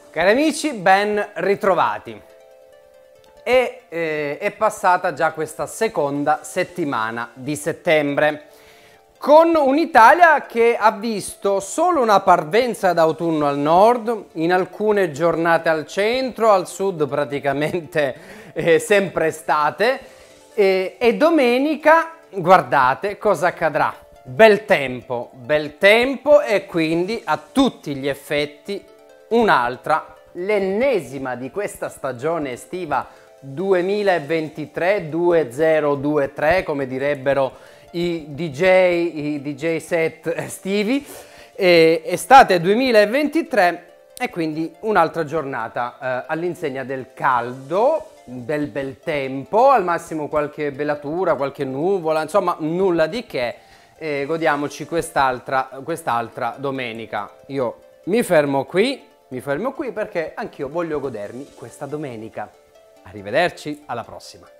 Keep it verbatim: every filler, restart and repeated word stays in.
Cari amici, ben ritrovati. E, eh, è passata già questa seconda settimana di settembre, con un'Italia che ha visto solo una parvenza d'autunno al nord, in alcune giornate al centro, al sud praticamente eh, sempre estate, e, e domenica, guardate cosa accadrà. Bel tempo, bel tempo e quindi a tutti gli effetti un'altra, l'ennesima di questa stagione estiva duemilaventitré duemilaventitré, come direbbero i D J, i D J set estivi, e estate duemilaventitré e quindi un'altra giornata eh, all'insegna del caldo, del bel tempo, al massimo qualche velatura, qualche nuvola, insomma nulla di che. E godiamoci quest'altra quest'altra domenica. Io mi fermo qui, mi fermo qui perché anch'io voglio godermi questa domenica. Arrivederci, alla prossima.